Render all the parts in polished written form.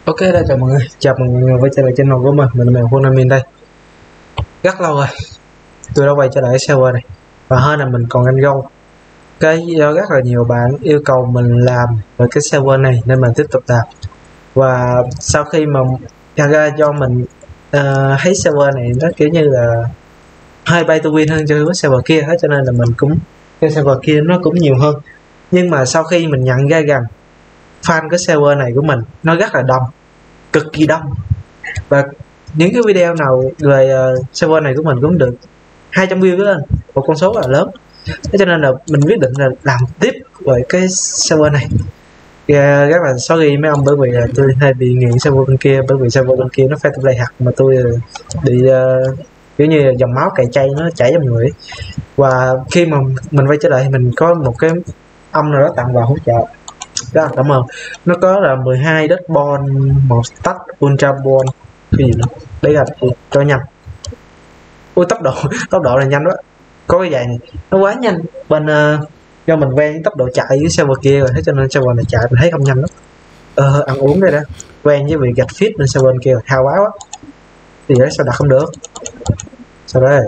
Ok đây, chào mọi người quay trở lại channel của mình là Mèo Funamin đây. Rất lâu rồi tôi đã quay trở lại cái server này, và hơn là mình còn anh gâu do rất là nhiều bạn yêu cầu mình làm về cái server này nên mình tiếp tục làm. Và sau khi mà ra do mình thấy server này nó kiểu như là hơi pay to win hơn cho cái server kia hết, cho nên là mình cũng cái server kia nó cũng nhiều hơn. Nhưng mà sau khi mình nhận ra rằng fan cái server này của mình nó rất là đông, cực kỳ đông, và những cái video nào về server này của mình cũng được 200 view lên, một con số rất là lớn. Thế cho nên là mình quyết định là làm tiếp về cái server này. Rất là sorry mấy ông, bởi vì là tôi hay bị nghiện server bên kia, bởi vì server bên kia nó phải play hạt mà tôi bị kiểu như dòng máu cày chay nó chảy trong người. Và khi mà mình quay trở lại thì mình có một cái ông nào đó tặng vào hỗ trợ, rất là cảm ơn. Nó có là 12 đất bon, một stack ultra bon, cái gì nữa đấy là cho nhanh. Ui, tốc độ là nhanh đó, có cái giày này nó quá nhanh. Bên do mình quen với tốc độ chạy với server kia rồi, thế cho nên server này chạy mình thấy không nhanh lắm. Ăn uống đây đó, quen với việc gạch fit nên server kia hao quá quá thì đấy, sao đặt không được. Sao đây,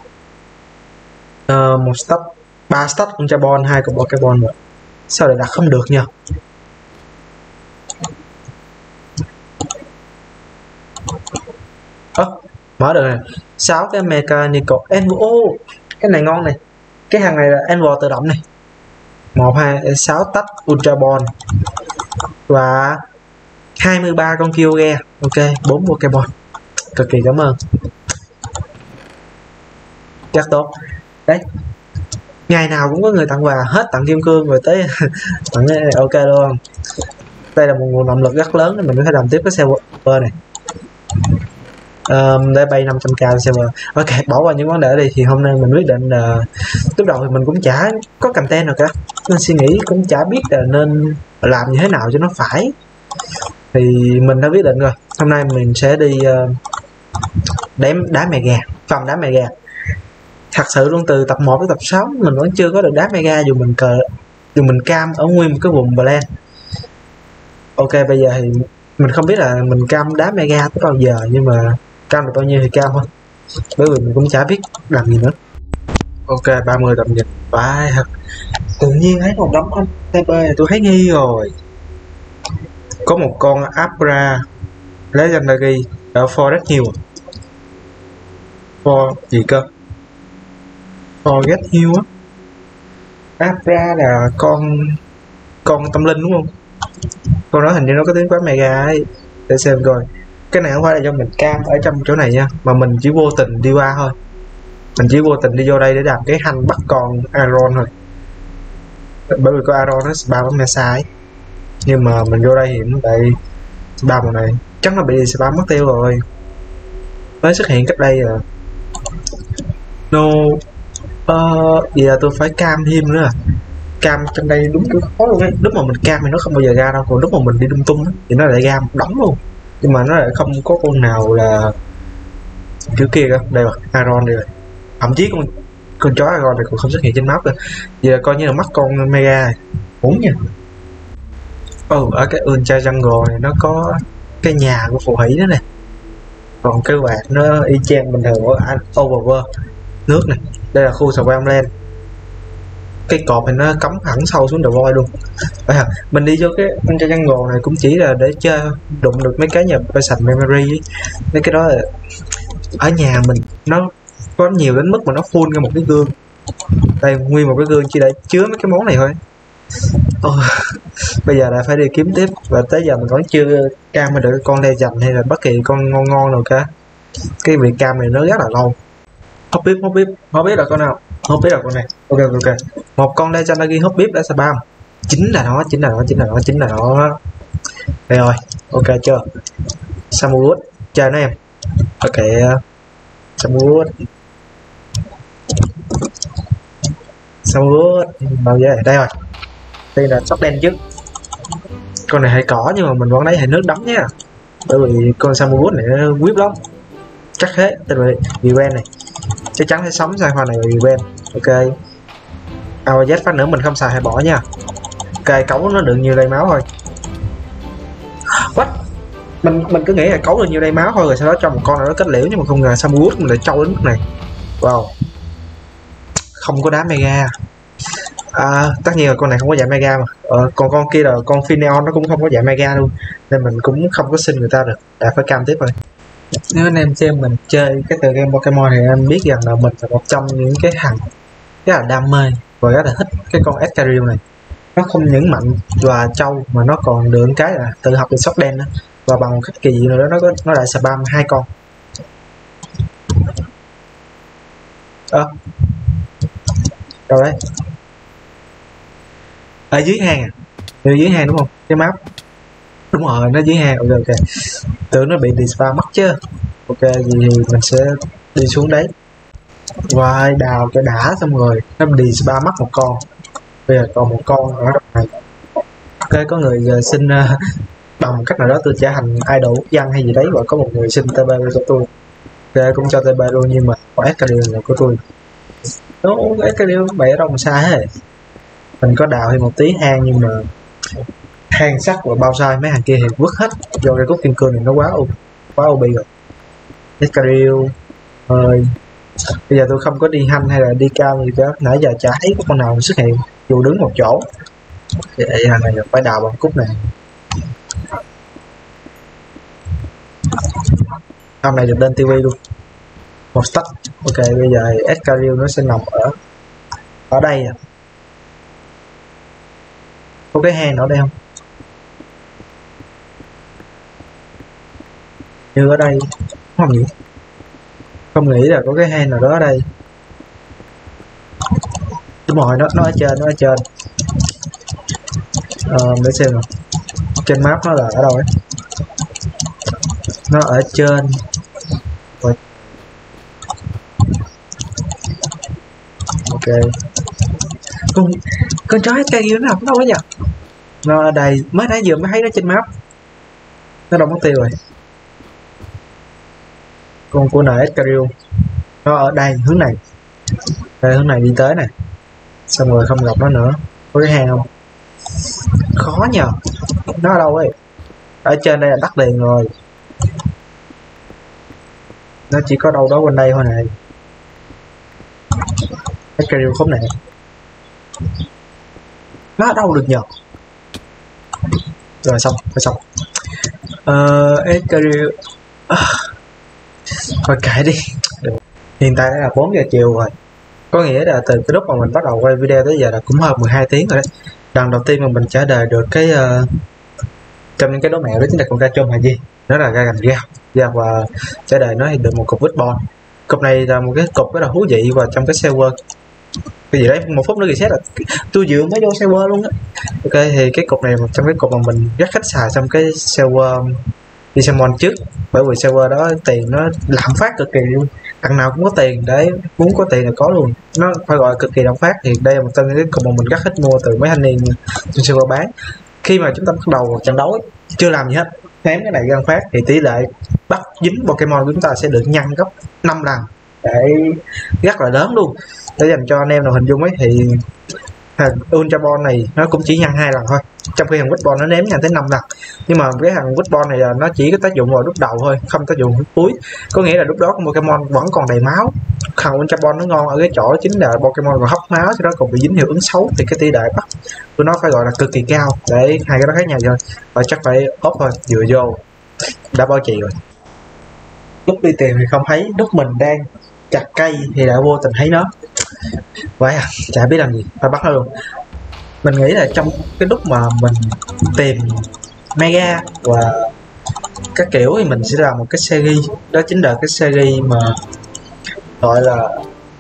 một stack, 3 stack ultra bon, 2 cục carbon rồi, sao lại đặt không được nhờ. Mở được này, 6 cái mechanical envo, cái này ngon này, cái hàng này là envo tự động này, 1 2 6 tách ultra bond và 23 con kyoge. Ok, 4 pokeball, cực kỳ cảm ơn, rất tốt đấy. Ngày nào cũng có người tặng quà hết, tặng kim cương rồi tới tặng ok luôn. Đây là một nguồn động lực rất lớn để mình có thể làm tiếp cái server này. Để bay 500k server. Ok, bỏ qua những vấn đề ở đây thì hôm nay mình quyết định là lúc đầu thì mình cũng chả có content nào cả, nên suy nghĩ cũng chả biết là nên làm như thế nào cho nó phải, thì mình đã quyết định rồi, hôm nay mình sẽ đi đá mega, farm đá mega. Thật sự luôn, từ tập 1 đến tập 6 mình vẫn chưa có được đá mega dù mình cam ở nguyên một cái vùng plan. Ok, bây giờ thì mình không biết là mình cam đá mega tới bao giờ, nhưng mà cam được bao nhiêu thì cam thôi, bởi vì mình cũng chả biết làm gì nữa. Ok, 30 tầm nhìn vãi thật, tự nhiên thấy một đống anh TP này tôi thấy nghi rồi. Có một con Abra Legendary ở Forest Hill, For gì cơ, Forest Hill á. Abra là con tâm linh đúng không? Con đó hình như nó có tiếng quá mega ấy, để xem coi. Cái này không phải là do mình cam ở trong chỗ này nha, mà mình chỉ vô tình đi qua thôi, mình chỉ vô tình đi vô đây để làm cái hành bắt con Aron thôi, bởi vì con Aron nó spam ở Mesa ấy. Nhưng mà mình vô đây thì nó lại spam màu này, chắc là bị spam mất tiêu rồi, mới xuất hiện cách đây rồi. No, vậy là tôi phải cam thêm nữa à. Cam trong đây đúng kiểu khó luôn ấy, lúc mà mình cam thì nó không bao giờ ra đâu, còn lúc mà mình đi lung tung đó, thì nó lại ra một đống luôn, nhưng mà nó lại không có con nào là kiểu kia cơ. Đây rồi, Aron đây rồi, thậm chí con chó Aron này còn không xuất hiện trên map rồi, vậy là coi như là mất con mega này, uống nha. Ở cái Ultra Jungle này nó có cái nhà của phù thủy đó này, còn cái quạt nó y chang bình thường của Overworld nước này. Đây là khu Swampland, cái cột này nó cắm hẳn sâu xuống The Void luôn. Mình đi vô cái Ultra Jungle này cũng chỉ là để chơi, đụng được mấy cái nhà Person Memory ấy. Mấy cái đó là ở nhà mình nó có nhiều đến mức mà nó full ra một cái gương, đây nguyên một cái gương chỉ để chứa mấy cái món này thôi. Bây giờ lại phải đi kiếm tiếp, và tới giờ mình vẫn chưa cam được cái con Legend hay là bất kỳ con ngon nào cả. Cái việc cam này nó rất là lâu. Không biết là con nào, không biết là con này. Ok, một con Legendary hot bếp đã spam, chính là nó. Đây rồi, ok chưa, Samuwood chơi nó em. Ok, Samuwood bao giờ đây rồi. Đây là sóc đen trước, con này hệ cỏ nhưng mà mình vẫn lấy hệ nước đấm nha, bởi vì con Samuwood này nó whip lắm, chắc thế. Tên là event này chắc chắn sẽ sống sang khoa này là event. Ok, AZ phát nữa mình không xài hay bỏ nha. Ok, cấu nó được nhiều đầy máu thôi. What? Mình cứ nghĩ là cấu được nhiêu đây máu thôi rồi sau đó cho một con nào đó kết liễu, nhưng mà không ngờ Samus mình lại trâu đến mức này. Wow, không có đá mega. Tất nhiên là con này không có dạng mega mà. Còn con kia là con Phineon nó cũng không có dạng mega luôn, nên mình cũng không có xin người ta được, đã phải cam tiếp rồi. Nếu anh em xem mình chơi cái tựa game Pokemon thì em biết rằng là mình là một trong những cái thằng rất là đam mê và rất là thích cái con Escariel này. Nó không những mạnh và trâu mà nó còn được cái là tự học được sóc đen đó. Và bằng một cách kỳ gì nữa đó nó lại spam 2 con. Đâu đấy, ở dưới hang à? Dưới hang đúng không? Cái map đúng rồi, nó dưới hang. Ok, tưởng nó bị spam mất chứ. Ok, gì thì mình sẽ đi xuống đấy. Wow, đào cho đã, xong rồi nó đi spam mất một con, bây giờ còn một con ở trong này. Ok, có người xin bằng một cách nào đó tôi trở thành idol quốc dân hay gì đấy, và có một người xin TP cho tôi. Ok, cũng cho TP luôn, nhưng mà có Escariel là của tôi. Escariel bày ở đâu mà xa hết. Mình có đào thêm một tí hang, nhưng mà hang sắt và bao sai mấy hàng kia thì vứt hết, do cái cốt kim cương này nó quá OP rồi. Escariel ơi, bây giờ tôi không có đi hanh hay là đi cao gì cả, nãy giờ chả thấy có con nào xuất hiện dù đứng một chỗ. Vậy hàng này phải đào bằng cúc này. Hôm nay được lên TV luôn, một stack. Ok, bây giờ Escariel nó sẽ nằm ở đây à. Có cái hang ở đây không? Như ở đây không nhỉ? Không nghĩ là có cái hang nào đó ở đây. Đúng rồi, nó ở trên. Để xem nào, trên map nó là ở đâu ấy. Nó ở trên. Ok, con chó Escariel nó nằm đâu ấy nhỉ? Nó ở đây, mới nãy giờ mới thấy nó trên map. Nó đâu mất tiêu rồi. Con của nợ Escariel nó ở đây, hướng này. Đây, hướng này đi tới này. Xong rồi không gặp nó nữa. Có cái hang không? Khó nhờ. Nó ở đâu ấy? Ở trên đây là đất liền rồi. Nó chỉ có đâu đó quanh đây thôi này. Escariel khúc này. Nó ở đâu được nhờ? Rồi xong. Escariel thôi kệ đi. Hiện tại đã là 4 giờ chiều rồi, có nghĩa là từ cái lúc mà mình bắt đầu quay video tới giờ là cũng hơn 12 tiếng rồi đấy. Lần đầu tiên mà mình trả lời được cái trong những cái đố mẹo đó chính là con ca chôm hay gì, nó là ca gành gao, và trả lời nó thì được một cục Witbon. Cục này là một cái cục rất là thú vị, và trong cái server cái gì đấy 1 phút nữa reset là tôi vừa mới vô server luôn á. Ok, thì cái cục này một trong cái cục mà mình rất thích xài trong cái server Digimon trước, bởi vì server đó tiền nó lạm phát cực kỳ luôn, thằng nào cũng có tiền, để muốn có tiền là có luôn, nó phải gọi là cực kỳ lạm phát. Thì đây là một trong những cái cục mà mình rất thích mua từ mấy thanh niên trên server bán. Khi mà chúng ta bắt đầu trận đấu chưa làm gì hết, ném cái này gan phát thì tỷ lệ bắt dính Pokemon của chúng ta sẽ được nhân gấp 5 lần, để rất là lớn luôn. Để dành cho anh em nào hình dung ấy, thì thằng Ultra Ball này nó cũng chỉ nhân 2 lần thôi, trong khi thằng Witball nó ném nhanh tới 5 lần. Nhưng mà cái thằng Witball này là nó chỉ có tác dụng vào lúc đầu thôi, không tác dụng lúc cuối, có nghĩa là lúc đó Pokemon vẫn còn đầy máu. Thằng Ultra Ball nó ngon ở cái chỗ chính là Pokemon còn hấp máu, sau đó còn bị dính hiệu ứng xấu, thì cái tỷ lệ bắt của nó phải gọi là cực kỳ cao. Để hai cái đó khác nhau rồi, và chắc phải ốp thôi, vừa vô đã bao chị rồi. Lúc đi tìm thì không thấy, lúc mình đang chặt cây thì đã vô tình thấy nó. Vậy à, chả biết làm gì, phải bắt nó luôn. Mình nghĩ là trong cái lúc mà mình tìm mega và các kiểu thì mình sẽ làm một cái series, đó chính là cái series mà gọi là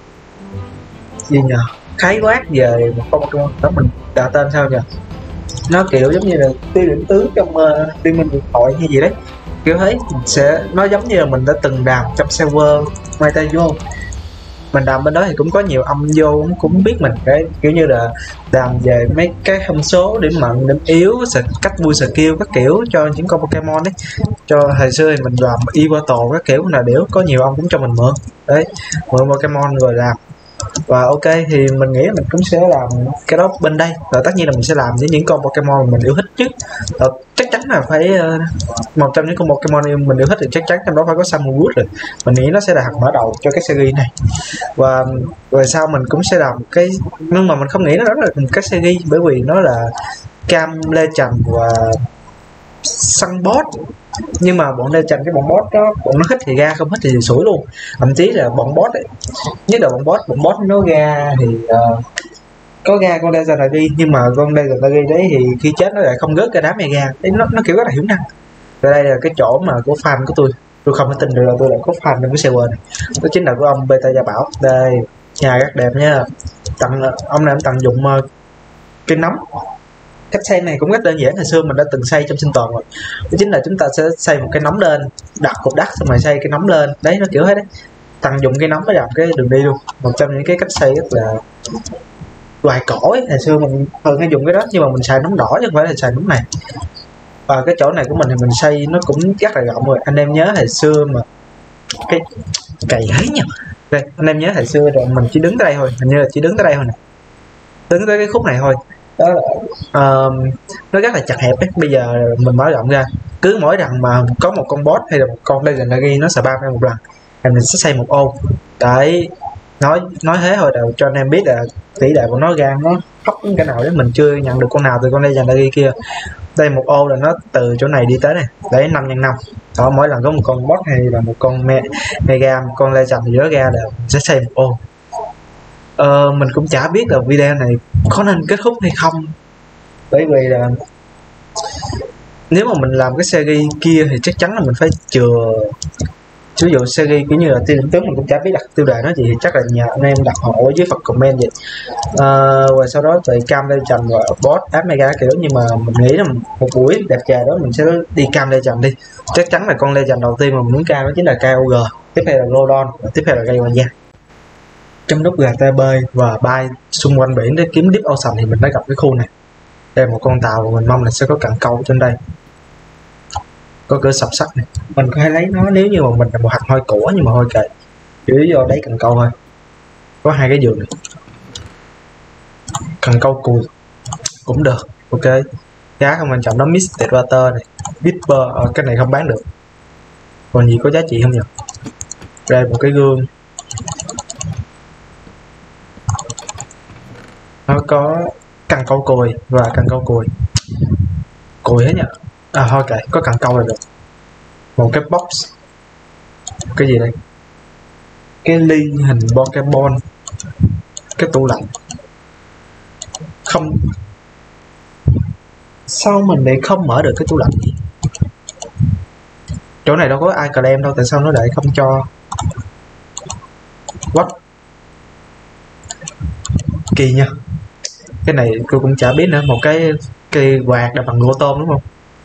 gì nhờ, khái quát về một con Pokemon đó, mình đặt tên sao nhờ, nó kiểu giống như là tiêu điểm tướng trong Liên minh điện thoại hay gì đấy, kiểu thấy mình sẽ, nó giống như là mình đã từng đàm trong server MyTayo. Mình đàm bên đó thì cũng có nhiều âm vô, cũng biết mình cái kiểu như là đàm về mấy cái thông số, điểm mạnh điểm yếu, cách vui skill các kiểu cho những con Pokemon ấy. Cho hồi xưa thì mình làm Immortal các kiểu là đều có nhiều ông cũng cho mình mượn đấy, mượn Pokemon rồi làm. Và ok thì mình nghĩ là mình cũng sẽ làm cái đó bên đây, và tất nhiên là mình sẽ làm với những con Pokemon mình yêu thích chứ. Chắc chắn là phải một trong những con Pokemon mình yêu thích thì chắc chắn trong đó phải có Samuwood rồi. Mình nghĩ nó sẽ là hạt mở đầu cho cái series này, và về sau mình cũng sẽ làm cái, nhưng mà mình không nghĩ nó là một cái series bởi vì nó là Cam Legend và Sunbot. Nhưng mà bọn Legend cái bọn boss đó, bọn nó thích thì ra, không thích thì sủi luôn. Thậm chí là bọn boss ấy, nhất là bọn boss nó ra thì có ra con Legendary, nhưng mà con Legendary đấy thì khi chết nó lại không rớt cái đám mega đấy, nó kiểu rất là hiểm năng. Và đây là cái chỗ mà của fan của tôi không thể tin được là tôi lại có fan trong cái server này. Đó chính là của ông Beta Gia Bảo. Đây, nhà rất đẹp nha. Ông này ông tận dụng cái nấm. Cách xây này cũng rất đơn giản, hồi xưa mình đã từng xây trong sinh tồn rồi. Đó chính là chúng ta sẽ xây một cái nấm lên, đặt cục đất xong rồi xây cái nấm lên. Đấy, nó kiểu thế đấy. Tận dụng cái nấm để làm cái đường đi luôn. Một trong những cái cách xây rất là loài cỏ ấy. Hồi xưa mình thường hay dùng cái đó, nhưng mà mình xài nấm đỏ chứ không phải là xài nấm này. Và cái chỗ này của mình thì mình xây nó cũng rất là rộng rồi. Anh em nhớ hồi xưa mà cái cày ấy nhỉ. Đây, anh em nhớ hồi xưa rồi mình chỉ đứng tới đây thôi, hình như là chỉ đứng tới đây thôi nè, đứng tới cái khúc này thôi đó là, nó rất là chặt hẹp ấy. Bây giờ mình mở rộng ra, cứ mỗi lần mà có một con boss hay là một con Legendary nó spam ra một lần thì mình sẽ xây một ô. Đấy, nói thế thôi đâu cho anh em biết là tỷ lệ của nó ra nó thấp đến cái nào, đấy mình chưa nhận được con nào từ con Legendary kia. Đây một ô là nó từ chỗ này đi tới này, đấy 5x5 đó. Mỗi lần có một con boss hay là một con mega, một con legend gì đó ra là mình sẽ xây một ô. Mình cũng chả biết là video này có nên kết thúc hay không, bởi vì là nếu mà mình làm cái series kia thì chắc chắn là mình phải chừa. Ví dụ series kiểu như là tiêu điểm tướng mình cũng chả biết đặt tiêu đề nó gì, thì chắc là nhờ anh em đặt hộ ở dưới phần comment vậy. Và sau đó về Cam Legend và boss áp mega kiểu, nhưng mà mình nghĩ là một buổi đẹp trời đó mình sẽ đi Cam Legend đi. Chắc chắn là con Legend đầu tiên mà mình muốn cam đó chính là KOG, tiếp theo là Lodon và tiếp theo là Rayquaza. Trong lúc gà tê bơi và bay xung quanh biển để kiếm Deep Ocean thì mình đã gặp cái khu này. Đây là một con tàu và mình mong là sẽ có cạn câu trên đây, có cửa sập sắt này. Mình có thể lấy nó nếu như mà mình là một hạt hoi của, nhưng mà thôi kệ, chỉ do đấy cần câu thôi. Có hai cái giường này, cần câu cùi cũng được, ok. Giá không quan trọng đó. Mystic Water này, Whisper, cái này không bán được. Còn gì có giá trị không nhỉ? Đây một cái gương, nó có cần câu cùi và cần câu cùi hết nhỉ. Thôi kệ, có cần câu là được. Một cái box, cái gì đây, cái ly hình Pokemon, cái tủ lạnh. Không, sao mình lại không mở được cái tủ lạnh gì? Chỗ này đâu có ai claim đâu, tại sao nó lại không cho? What? Kỳ nha. Cái này tôi cũng chả biết nữa. Một cái cây quạt là bằng gỗ tôm đúng không?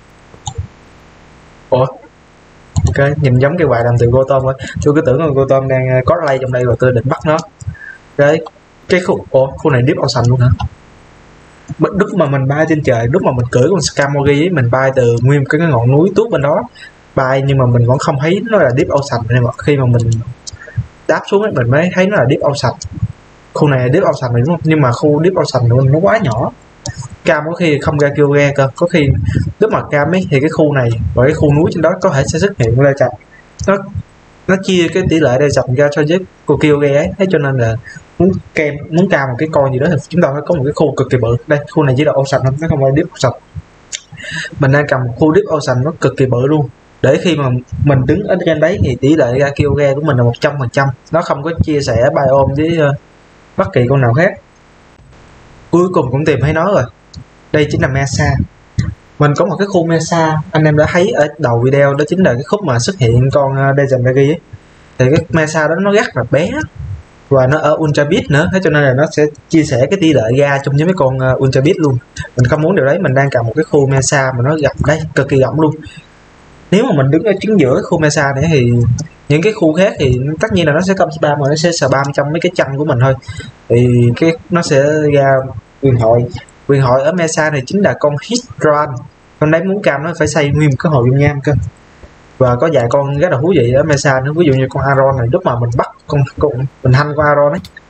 Ủa? Ok, nhìn giống cái quạt làm từ gỗ tôm thôi. Tôi cứ tưởng là gỗ tôm đang có lay trong đây và tôi định bắt nó. Cái khu này Deep Ocean luôn hả? Lúc mà mình bay trên trời, lúc mà mình cưỡi con Skarmory ấy, mình bay từ nguyên cái ngọn núi tuốt bên đó bay, nhưng mà mình vẫn không thấy nó là Deep Ocean. Nên mà khi mà mình đáp xuống ấy, mình mới thấy nó là Deep Ocean. Khu này là Deep Ocean đúng không? Nhưng mà khu Deep Ocean nó quá nhỏ. Cam có khi không ra kêu ra cơ, có khi lúc mà Cam ấy thì cái khu này và cái khu núi trên đó có thể sẽ xuất hiện ra chặt. Nó chia cái tỷ lệ đây dòng ra cho với cô kêu ra ấy, thế cho nên là muốn cam một cái con gì đó thì chúng ta phải có một cái khu cực kỳ bự. Đây khu này chỉ là Ocean thôi, nó không phải Deep Ocean. Mình đang cầm một khu Deep Ocean nó cực kỳ bự luôn, để khi mà mình đứng ở trên đấy thì tỷ lệ ra kêu ra của mình là 100%. Nó không có chia sẻ biome với bất kỳ con nào khác. Cuối cùng cũng tìm thấy nó rồi. Đây chính là Mesa. Mình có một cái khu Mesa, anh em đã thấy ở đầu video, đó chính là cái khúc mà xuất hiện con Legendary ấy. Thì cái Mesa đó nó rất là bé và nó ở Ultra Beast nữa, thế cho nên là nó sẽ chia sẻ cái tỷ lệ ra chung với mấy con Ultra Beast luôn. Mình không muốn điều đấy. Mình đang cầm một cái khu Mesa mà nó gặp đây cực kỳ rộng luôn. Nếu mà mình đứng ở chính giữa cái khu Mesa này thì những cái khu khác thì tất nhiên là nó sẽ không spam, mà nó sẽ spam trong mấy cái chân của mình thôi. Thì nó sẽ ra quyền hội ở Mesa này chính là con Hydran. Con đấy muốn cam nó phải xây nguyên cái hồ dung nham cơ. Và có vài con rất là thú vị ở Mesa nữa, ví dụ như con Aron này. Lúc mà mình bắt con mình hanh con Aron ấy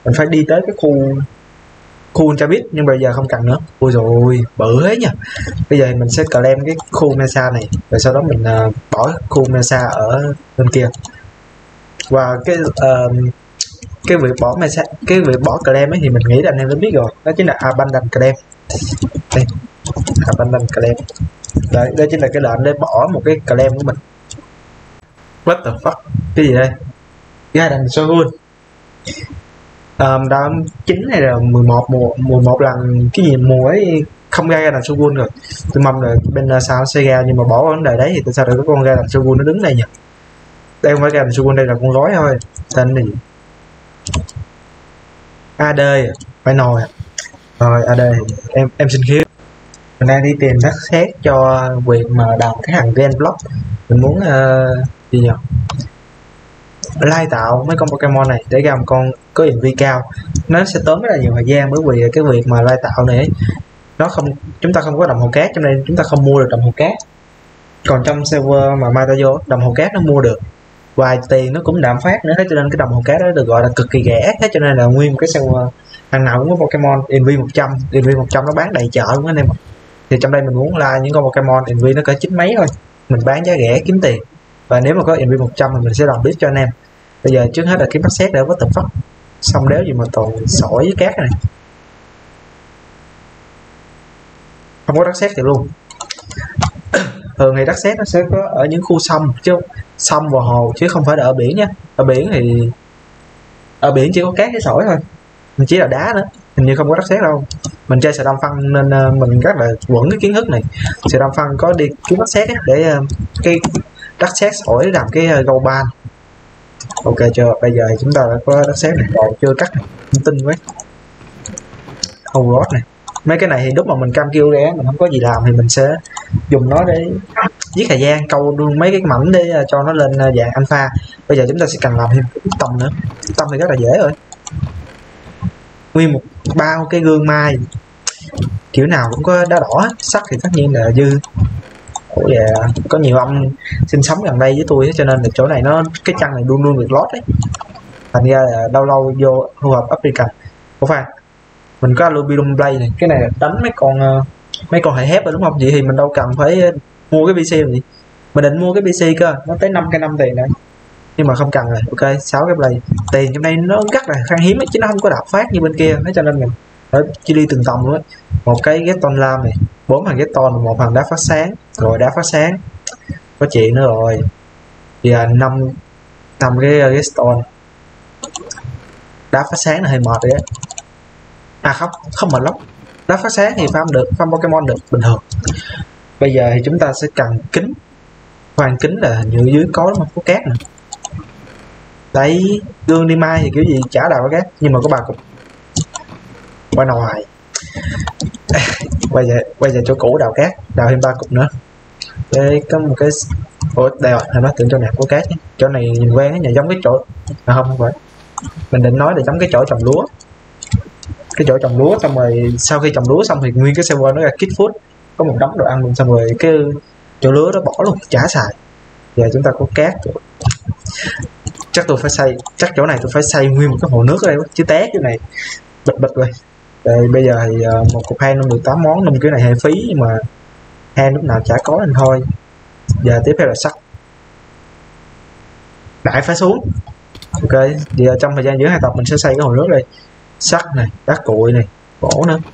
mình phải đi tới cái khu Ultra Beast, nhưng bây giờ không cần nữa. Ui rồi bự thế nha. Bây giờ mình sẽ claim cái khu Mesa này, rồi sau đó mình bỏ khu Mesa ở bên kia. Và cái việc bỏ Mesa, cái việc bỏ claim ấy thì mình nghĩ là anh em đã biết rồi, đó chính là abandon claim. Đây, abandon claim. Đấy, đây chính là cái lệnh để bỏ một cái claim của mình. What the fuck, cái gì đây? Garden Shogun. Đã 9 hay là 11 lần cái gì mùa ấy không ra Garden Shogun rồi. Tôi mong là bên sao sẽ ra, nhưng mà bỏ vấn đề đấy thì tại sao lại có con Garden Shogun nó đứng đây nhỉ? Đây không phải Garden Shogun, đây là con rối thôi. Tên gì? AD phải nồi rồi. AD em xin khiếp. Mình đang đi tìm đất sét cho việc mà đào cái hàng gen block. Mình muốn gì nhỉ, lai tạo mấy con Pokemon này để ra một con có EV cao. Nó sẽ tốn rất là nhiều thời gian, bởi vì cái việc mà lai tạo này nó không, chúng ta không có đồng hồ cát, cho nên chúng ta không mua được đồng hồ cát. Còn trong server mà Matayo, đồng hồ cát nó mua được vài tiền, nó cũng đạm phát nữa, thế cho nên cái đồng hồ cát đó được gọi là cực kỳ rẻ. Thế cho nên là nguyên một cái server hàng nào cũng có Pokemon EV 100. EV 100 nó bán đầy chợ luôn anh em. Thì trong đây mình muốn like những con Pokemon EV nó cỡ 9 mấy thôi, mình bán giá rẻ kiếm tiền. Và nếu mà có EV 100 thì mình sẽ đồng biết cho anh em. Bây giờ trước hết là kiếm bắt xét để có tập phát. Xong đéo gì mà toàn sỏi với cát này, không có đất sét thì luôn. Thường thì đất sét nó sẽ có ở những khu sông chứ, sông và hồ, chứ không phải là ở biển nha. Ở biển thì ở biển chỉ có cát với sỏi thôi, mình chỉ là đá nữa, hình như không có đất sét đâu. Mình chơi Sờ Đâm Phăng nên mình rất là vững cái kiến thức này. Sờ Đâm Phăng có đi kiếm đất sét để cái đất sét sỏi làm cái gâu ban. Ok chưa? Bây giờ chúng ta đã có đất sét này rồi, chưa cắt này, tin quá. Hầu rót này, mấy cái này thì lúc mà mình cam kêu ra mình không có gì làm thì mình sẽ dùng nó để giết thời gian, câu mấy cái mảnh để cho nó lên dạng alpha. Bây giờ chúng ta sẽ cần làm thêm tầm nữa. Tầm thì rất là dễ rồi, nguyên một bao cái gương mai kiểu nào cũng có đá đỏ. Sắt thì tất nhiên là dư. Ủa dạ, có nhiều ông sinh sống gần đây với tôi cho nên là chỗ này nó cái chân này luôn luôn được lót đấy, thành ra là lâu lâu vô thu hợp African. Ủa khoan, mình có Aluminum Blade này, cái này là đánh mấy con hệ hép rồi đúng không? Vậy thì mình đâu cần phải mua cái PC gì, mình định mua cái PC cơ, nó tới 5 tiền này, nhưng mà không cần rồi. Ok, 6 cái Blade, tiền trong đây nó rất là khan hiếm ấy, chứ nó không có đạp phát như bên kia, cho nên mình phải chỉ đi từng tầm luôn á. Một cái Gheston Lam này, 4 thằng Gheston, một thằng đá phát sáng, rồi đá phát sáng có chuyện nữa rồi. Giờ 5 cái Gheston, đá phát sáng là hơi mệt rồi á. À không mệt lắm, đá phát sáng thì farm Pokemon được bình thường. Bây giờ thì chúng ta sẽ cần kính. Khoan, kính là hình như dưới có mà có cát nè. Đấy, gương đi mai thì kiểu gì chả đào cát, nhưng mà có 3 cục. Qua ngoài quay về chỗ cũ đào cát, đào thêm 3 cục nữa. Đây có một cái, ủa đây rồi, nó tưởng chỗ này có cát nhé. Chỗ này nhìn quen á, giống cái chỗ không phải, mình định nói là giống cái chỗ trồng lúa. Cái chỗ trồng lúa xong rồi sau khi trồng lúa xong thì nguyên cái server nó ra kit food, có một đống đồ ăn luôn, xong rồi cái chỗ lúa đó bỏ luôn, chả xài. Giờ chúng ta có cát rồi. Chắc tôi phải xây, chắc chỗ này tôi phải xây nguyên một cái hồ nước ở đây chứ té cái này bịch rồi. Rồi bây giờ thì một cục than 18 món, 5 cái này hơi phí, nhưng mà than lúc nào chả có nên thôi. Giờ tiếp theo là sắt, đại phải xuống. Ok, giờ trong thời gian giữa hai tập mình sẽ xây cái hồ nước đây. Sắt này, đá cuội này, gỗ nữa.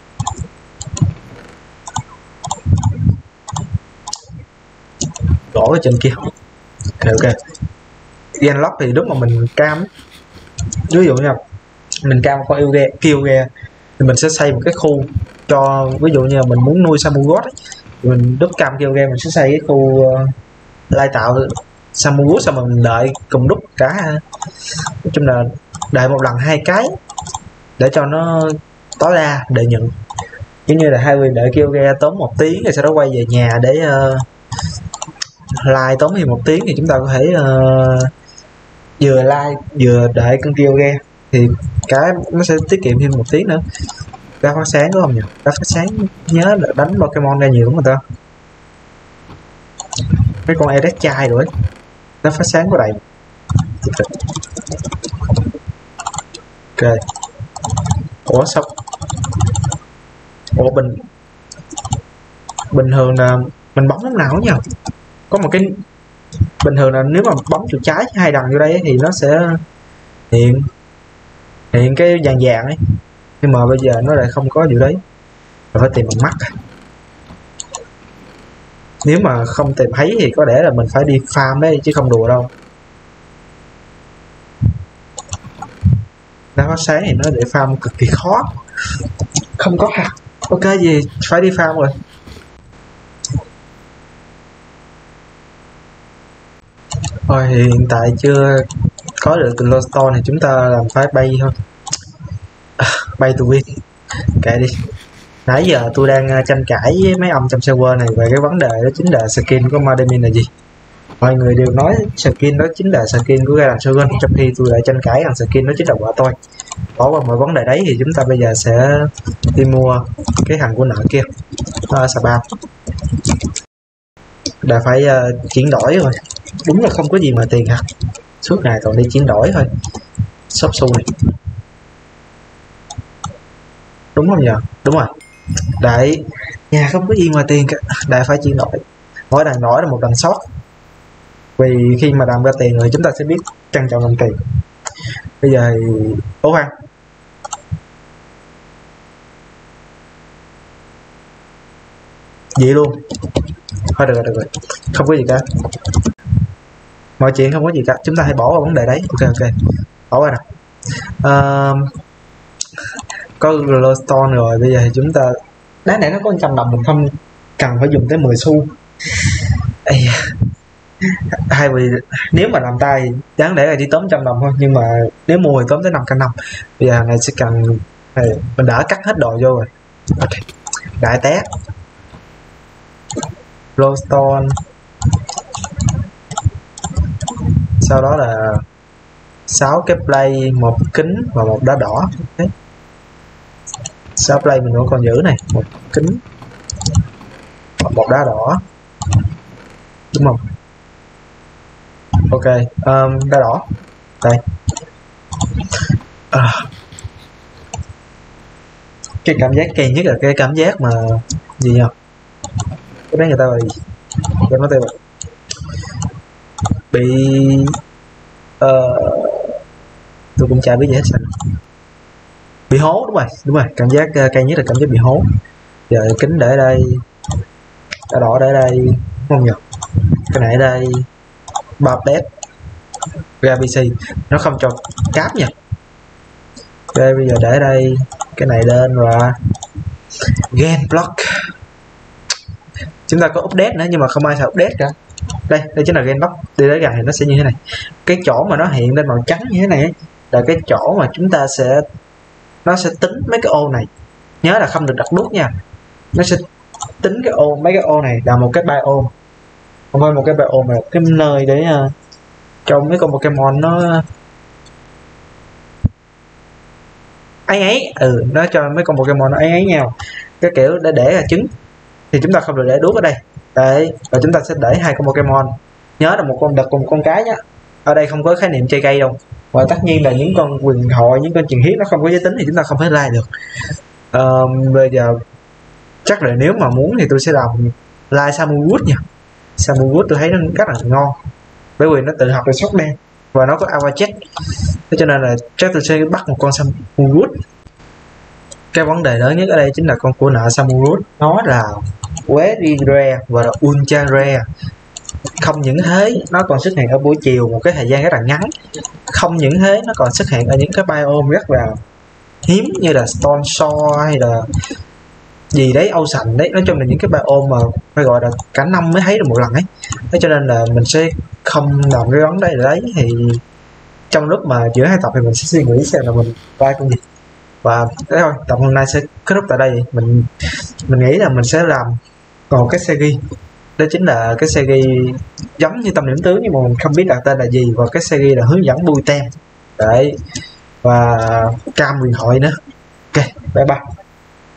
Gỗ ở trên kia. Ok. Gen lock thì lúc mà mình cam, ví dụ như mình cam con kêu ghe thì mình sẽ xây một cái khu cho, ví dụ như là mình muốn nuôi Samugot ấy, mình đúc cam kêu ghe mình sẽ xây cái khu lai tạo Samugot, xong mình đợi cùng đúc cả, nói chung là đợi một lần 2 cái để cho nó tối đa để nhận, giống như là hai người đợi kêu ghe tốn 1 tiếng rồi sau đó quay về nhà để like tốn thêm 1 tiếng, thì chúng ta có thể vừa like vừa đợi con kêu ghe thì cái nó sẽ tiết kiệm thêm 1 tiếng nữa. Đá phát sáng đúng không nhỉ? Đá phát sáng nhớ là đánh Pokemon ra nhiều lắm người ta. Cái con Edex chai rồi, đá phát sáng có đầy. Ok. Ủa sao? Ủa bình thường là mình bấm lúc nào nhỉ? Có một cái bình thường là nếu mà bấm chuột trái hai đằng vô đây ấy, thì nó sẽ hiện cái vàng vàng ấy, nhưng mà bây giờ nó lại không có điều đấy, phải tìm bằng mắt. Nếu mà không tìm thấy thì có lẽ là mình phải đi farm đấy chứ không đùa đâu. Nó có sáng thì nó để farm cực kỳ khó, không có hạt. Ok gì phải đi farm rồi. Rồi thì hiện tại chưa có được glowstone thì chúng ta làm phải bay thôi. Bay to win, kệ đi. Nãy giờ tôi đang tranh cãi với mấy ông trong server này về cái vấn đề đó chính là skin của Mademin là gì. Mọi người đều nói skin đó chính là skin của Garden Shogun, trong khi tôi lại tranh cãi rằng skin đó chính là quả tôi. Bỏ qua mọi vấn đề đấy thì chúng ta bây giờ sẽ đi mua cái thằng của nợ kia, spam. Đã phải chuyển đổi rồi, đúng là không có gì mà tiền hả, suốt ngày còn đi chuyển đổi thôi. Shop xu này đúng không nhờ? Đúng rồi đấy, nhà không có gì mà tiền cả, đại phải chuyển đổi. Mỗi đằng đổi là một đằng sót, vì khi mà làm ra tiền rồi chúng ta sẽ biết trân trọng đồng tiền. Bây giờ thì ố khoan, vậy luôn thôi, được rồi không có gì cả, mọi chuyện không có gì cả, chúng ta hãy bỏ vào vấn đề đấy. Ok bỏ qua nào. Có glowstone rồi, bây giờ thì chúng ta đáng lẽ nó có 100 đồng mình không cần phải dùng tới 10 xu. Hay vì nếu mà làm tay đáng lẽ là chỉ tóm 100 đồng thôi, nhưng mà nếu mua thì tóm tới 5 năm. Bây giờ này sẽ cần mình đã cắt hết đồ vô rồi. Ok, đại tét glowstone, sau đó là 6 cái play, một kính và một đá đỏ. Okay. 6 play mình vẫn còn giữ này, một kính một đá đỏ đúng không? Ok, đá đỏ đây. Cái cảm giác kỳ nhất là cái cảm giác mà gì nhỉ, cái đấy người ta bị cho nó tiêu bị tôi cũng chả biết gì hết sao, bị hố. Đúng rồi cảm giác cay nhất là cảm giác bị hố. Giờ kính để đây, đá đỏ để đây không nhỉ, cái này ở đây, ba pet ra pc nó không cho cáp nha. Ok bây giờ để đây, cái này lên và gen block. Chúng ta có update nữa nhưng mà không ai sẽ update cả. Đây chính là gen block, đi tới gần thì nó sẽ như thế này. Cái chỗ mà nó hiện lên màu trắng như thế này là cái chỗ mà chúng ta sẽ tính mấy cái ô này, nhớ là không được đặt đuốc nha. Nó sẽ tính cái ô, mấy cái ô này là một cái biome, không phải một cái biome mà cái nơi để cho mấy con Pokemon nó ấy nó cho mấy con Pokemon nó ấy nhau, cái kiểu để là trứng. Thì chúng ta không được để đuốc ở đây đấy, và chúng ta sẽ để hai con Pokemon, nhớ là một con đực cùng một con cái nhá. Ở đây không có khái niệm chơi cây đâu, và tất nhiên là những con quyền thoại, những con truyền hiếp nó không có giới tính thì chúng ta không thể like được. Bây giờ chắc là nếu mà muốn thì tôi sẽ làm like Samuwood nha. Samuwood tôi thấy nó rất là ngon, bởi vì nó tự học được sóc đen và nó có Awa Jet, thế cho nên là chắc tôi sẽ bắt một con Samuwood. Cái vấn đề lớn nhất ở đây chính là con của nợ Samuwood, nó là very rare và là ultra rare. Không những thế nó còn xuất hiện ở buổi chiều một cái thời gian rất là ngắn, không những thế nó còn xuất hiện ở những cái biome rất là hiếm như là Stone Shore hay là gì đấy, Ocean đấy. Nói chung là những cái biome mà phải gọi là cả năm mới thấy được một lần ấy. Thế cho nên là mình sẽ không làm cái vấn đề đấy. Thì trong lúc mà giữa hai tập thì mình sẽ suy nghĩ xem là mình vai con gì. Và thế thôi, tập hôm nay sẽ kết thúc tại đây. Mình nghĩ là mình sẽ làm còn cái series, đó chính là cái series giống như tâm điểm tướng nhưng mà mình không biết đặt tên là gì, và cái series là hướng dẫn bui tem đấy, và cam huyền thoại nữa. Ok, bye bye.